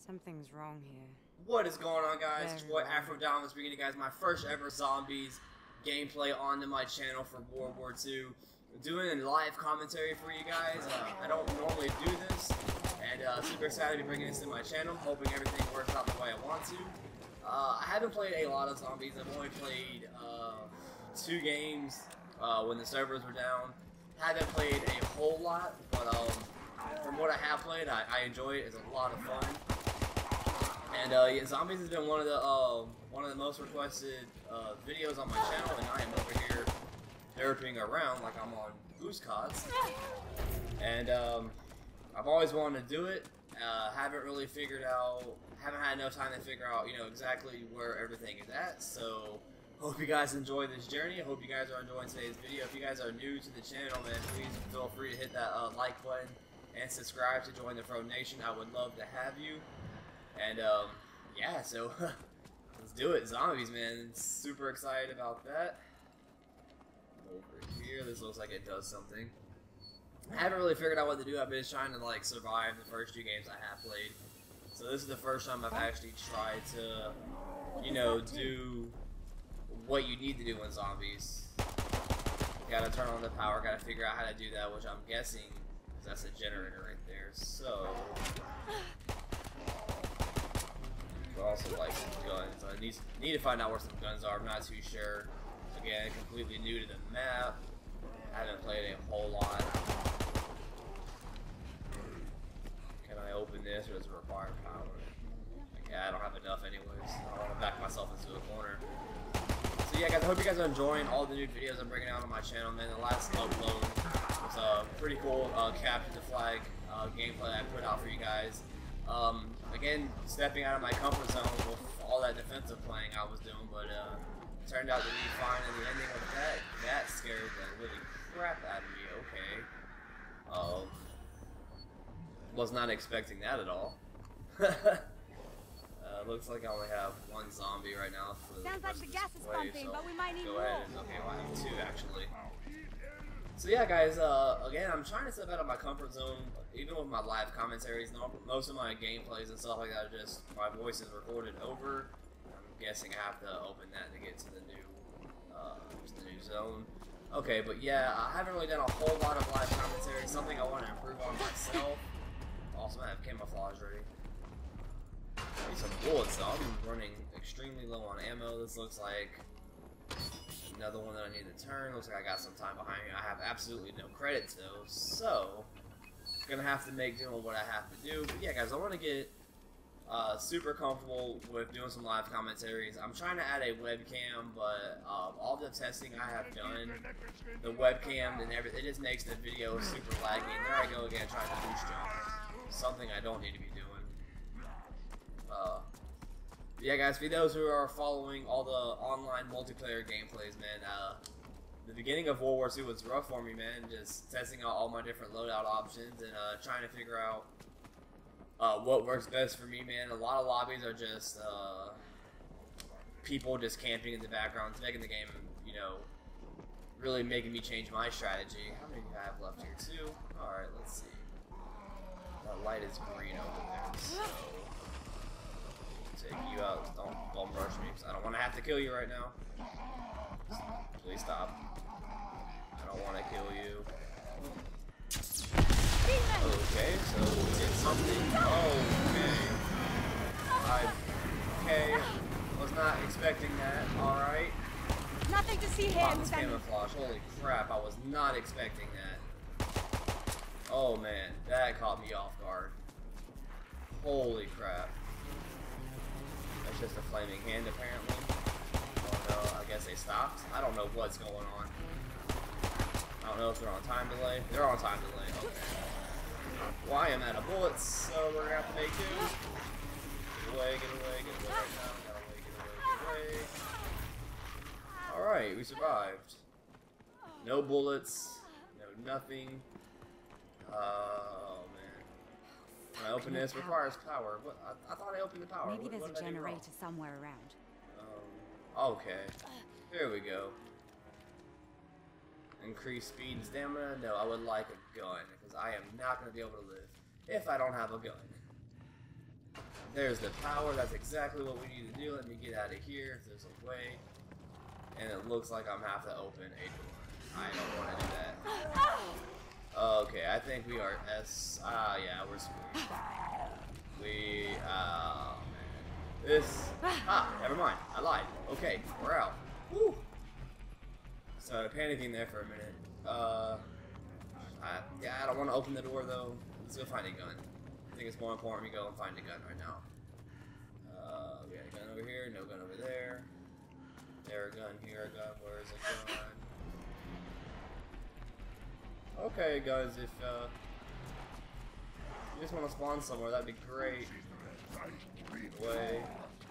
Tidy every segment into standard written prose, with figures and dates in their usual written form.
Something's wrong here. What is going on, guys? It's your boy Very Afrodominus bringing you guys my first ever zombies gameplay onto my channel for World War II. I'm doing a live commentary for you guys. I don't normally do this, and super excited to be bringing this to my channel. Hoping everything works out the way I want to. I haven't played a lot of zombies. I've only played 2 games when the servers were down. Haven't played a whole lot, but from what I have played, I enjoy it. It's a lot of fun. And yeah, zombies has been one of the most requested videos on my channel, and I am over here derping around like I'm on Goose Cots. And I've always wanted to do it. Haven't really figured out, haven't had enough time to figure out, exactly where everything is at. So hope you guys enjoy this journey. I hope you guys are enjoying today's video. If you guys are new to the channel, man, please feel free to hit that like button and subscribe to join the Fro Nation. I would love to have you. And yeah, so let's do it. Zombies, man. Super excited about that. Over here, this looks like it does something. I haven't really figured out what to do. I've been just trying to like survive the first 2 games I have played. So this is the first time I've actually tried to, do what you need to do in zombies. You gotta turn on the power, gotta figure out how to do that, which I'm guessing is that's a generator right there. So also like some guns. I need to find out where some guns are. I'm not too sure. Again, completely new to the map. Haven't played a whole lot. Can I open this, or does it require power? Yeah, I don't have enough anyways. I don't want to back myself into a corner. So yeah, guys, I hope you guys are enjoying all the new videos I'm bringing out on my channel. Man, the last upload was a pretty cool capture the flag gameplay I put out for you guys. Again, stepping out of my comfort zone with all that defensive playing I was doing, but turned out to be fine in the ending with that. That scared the living crap out of me. Okay. Was not expecting that at all. Looks like I only have 1 zombie right now for the Sounds like the gas is pumping, so but we might need go more. ahead and, okay, well, I have 2 actually. So yeah, guys, again, I'm trying to step out of my comfort zone, even with my live commentaries. Most of my gameplays and stuff like that are just my voice is recorded over. I'm guessing I have to open that to get to the new zone. Okay, but yeah, I haven't really done a whole lot of live commentary. Something I want to improve on myself. Also, I have camouflage ready. I need some bullets though. I'm running extremely low on ammo. This looks like another one that I need to turn. Looks like I got some time behind me. I have absolutely no credits though, so gonna have to make do with what I have to do. But yeah, guys, I want to get super comfortable with doing some live commentaries. I'm trying to add a webcam, but all the testing I have done, the webcam and everything, it just makes the video super laggy. And there I go again, trying to boost jump. Something I don't need to be doing. Yeah, guys, for those who are following all the online multiplayer gameplays, man, the beginning of World War II was rough for me, man. Just testing out all my different loadout options and trying to figure out what works best for me, man. A lot of lobbies are just people just camping in the background. It's making the game, really making me change my strategy. How many do I have left here? 2? Alright, let's see. That light is green over there, so take you out. Don't rush me, because I don't want to have to kill you right now. Please stop. I don't want to kill you. Okay, so we did something. Okay. Was not expecting that. Alright. Nothing to see here. Bombs camouflage. Holy crap, I was not expecting that. Oh man, that caught me off guard. Holy crap. That's just a flaming hand apparently. Oh no, I guess they stopped. I don't know what's going on. I don't know if they're on time delay. They're on time delay. Okay. Well, I am out of bullets, so we're gonna have to make do. Get away right now. Get away. Alright, we survived. No bullets, no nothing. Oh man. When I open this, requires power. What? I thought I opened the power. Maybe there's what a did I do wrong? generator somewhere around. Okay. Here we go. Increase speed and stamina? No, I would like a gun, because I am not going to be able to live if I don't have a gun. There's the power. That's exactly what we need to do. Let me get out of here if there's a way. And it looks like I'm have to open a door. I don't want to do that. Okay, I think we are yeah, we're screwed. Man. Never mind. I lied. Okay, we're out. Woo! Started panicking there for a minute. Yeah, I don't want to open the door though. Let's go find a gun. I think it's more important we go and find a gun right now. We got a gun over here, no gun over there. There, a gun here, a gun. Where's a gun? Okay, guys, if you just want to spawn somewhere, that'd be great. Way.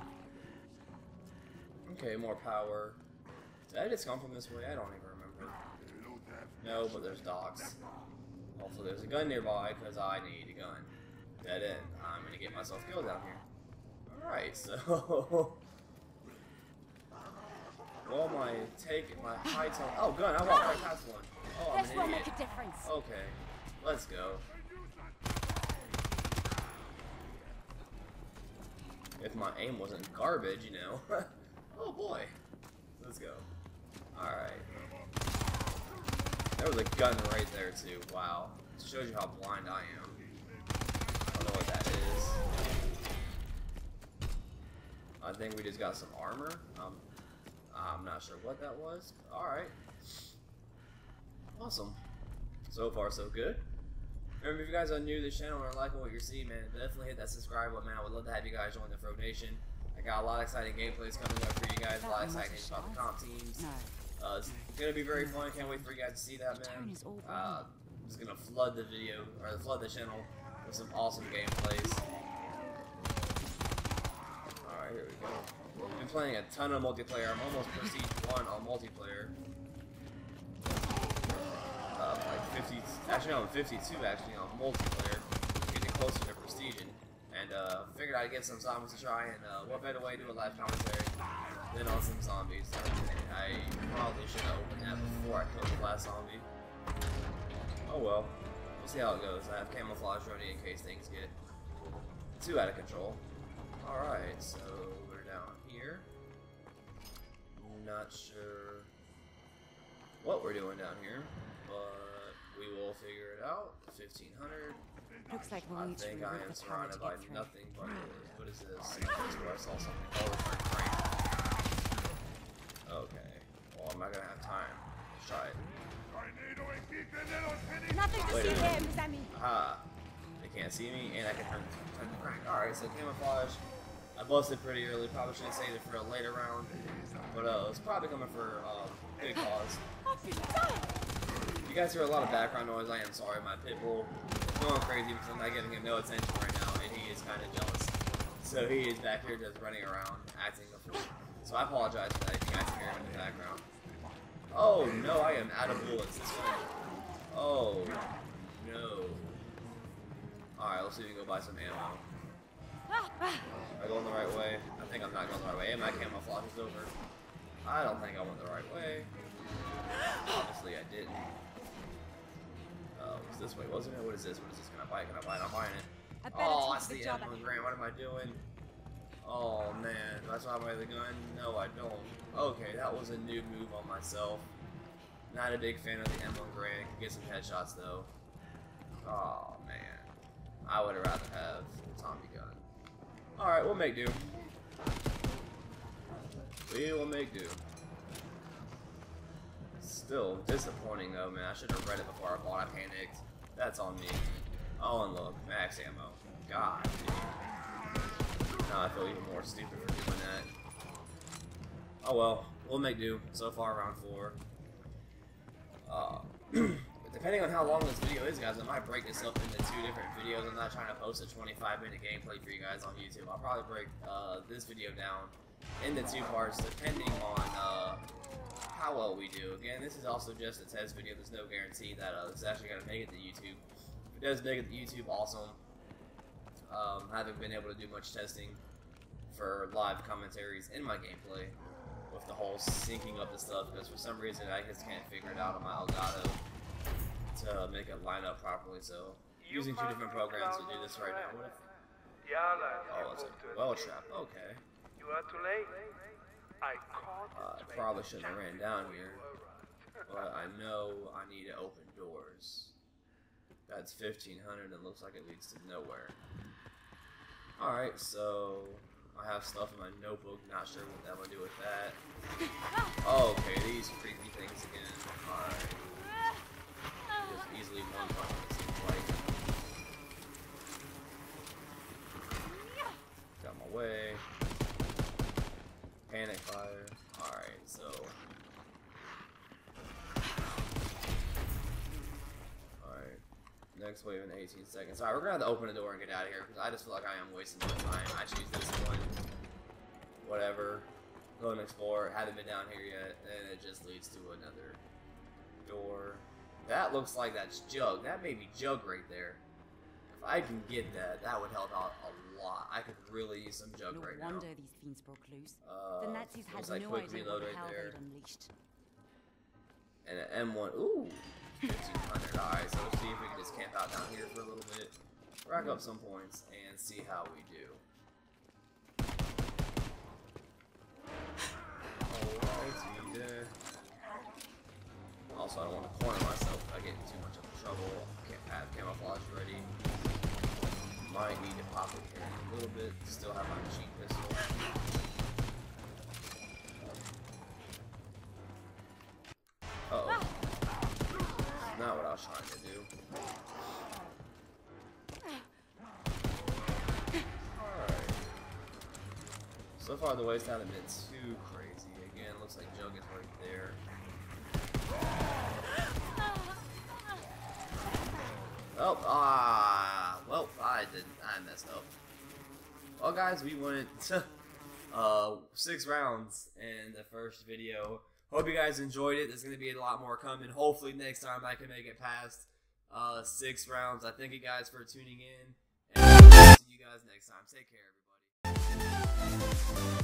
Okay, more power. Did I just come from this way? I don't even remember. No, but there's dogs. Hopefully there's a gun nearby, because I need a gun. Dead end. I'm gonna get myself killed down here. Alright, so... well, my high tone... Oh, gun! I walked right past one. Oh, I'm This an will idiot. make a difference. Okay, let's go. If my aim wasn't garbage, you know. Oh boy. Let's go. Alright. There was a gun right there too. Wow. It shows you how blind I am. I don't know what that is. I think we just got some armor. I'm not sure what that was. Alright. Awesome. So far so good. Remember, if you guys are new to this channel or liking what you're seeing, man, definitely hit that subscribe button, man. I would love to have you guys join the Fro Nation. I got a lot of exciting gameplays coming up for you guys, a lot of exciting things about the comp teams. It's gonna be very fun. Can't wait for you guys to see that, man. I'm just gonna flood the video, or flood the channel with some awesome gameplays. Alright, here we go. I've been playing a ton of multiplayer. I'm almost Prestige 1 on multiplayer. Like 50, actually no, I'm 52 actually on multiplayer, getting closer to Prestige, and figured I'd get some zombies to try, and what better way to do a live commentary than on some zombies. I probably should have opened that before I killed the last zombie. Oh well, we'll see how it goes. I have camouflage ready in case things get too out of control. Alright, so we're down here. Not sure what we're doing down here, but we will figure it out. 1500. Looks like we'll I need to think I remove am the power to surrounded by get through. nothing but what is this? This is where I saw something. Oh, return frame. Okay. Well, I'm not gonna have time. Let's try it. Nothing to Wait a see minute. here, Miss Emmy. Aha. They can't see me, and I can turn the crank. Alright, so camouflage. I busted pretty early. Probably should have saved it for a later round. But it's probably coming for good cause. You guys hear a lot of background noise. I am sorry. My pit bull is going crazy because I'm not giving him no attention right now, and he is kind of jealous. So he is back here just running around, acting a fool. So I apologize for that if you guys hear him in the background. Oh no, I am out of bullets this way. Oh no. Alright, let's see if we can go buy some ammo. Am I going the right way? I think I'm not going the right way. And my camouflage is over. I don't think I went the right way. Obviously I didn't. It was this way, wasn't it? What is this? What is this? Can I buy it? Can I buy it? I'm buying it. I better Oh, teach that's the the job M1 at Grand. What am I doing? Oh man, do I still have my other gun? No, I don't. Okay, that was a new move on myself. Not a big fan of the M1 Grand. Could get some headshots though. Oh man, I would have rather have the Tommy gun. All right, we'll make do. We will make do. Still disappointing though, man. I should have read it before I bought. I panicked. That's on me. Oh, and look, max ammo. God, dude. Now I feel even more stupid for doing that. Oh well, we'll make do. So far, round 4. Depending on how long this video is, guys, I might break this up into 2 different videos. I'm not trying to post a 25-minute gameplay for you guys on YouTube. I'll probably break this video down into 2 parts, depending on how well we do. Again, this is also just a test video. There's no guarantee that this is actually going to make it to YouTube. If it does make it to YouTube, awesome. Haven't been able to do much testing for live commentaries in my gameplay with the whole syncing up the stuff, because for some reason I just can't figure it out on my Elgato to make it line up properly. So using 2 different programs to do this right now. What if Oh, it's a well trap. Okay. You are too late. I caught it. Probably shouldn't have ran down here. But I know I need to open doors. That's 1500 and looks like it leads to nowhere. Alright, so I have stuff in my notebook, not sure what I'm gonna do with that. Oh, okay, these creepy things again. Alright. Just easily one button, it seems like. Got my way. Panic fire. Alright, so. Alright. Next wave in 18 seconds. Alright, we're gonna have to open the door and get out of here because I just feel like I am wasting my time. I choose this one. Whatever. Go and explore. Haven't been down here yet. And it just leads to another door. That looks like that's Jug. That may be Jug right there. If I can get that, that would help out a lot. I could really use some Jug No right now. wonder these fiends broke loose. The Nazis had looks like no quick idea reload what the right hell there. they'd unleashed. And an M1. Ooh! 1500. Alright, so let's see if we can just camp out down here for a little bit. Rack up some points and see how we do. Alrighty there. Also, I don't want to corner myself if I get in too much of trouble. Can't have camouflage ready. Might need to pop it here in a little bit. Still have my machine pistol. Uh-oh. Not what I was trying to do. Alright. So far the waste hasn't been too crazy. Again, looks like Jug is right there. Oh, well, I messed up. Well, guys, we went 6 rounds in the first video. Hope you guys enjoyed it. There's going to be a lot more coming. Hopefully next time I can make it past 6 rounds. I thank you guys for tuning in. And I'll see you guys next time. Take care, everybody.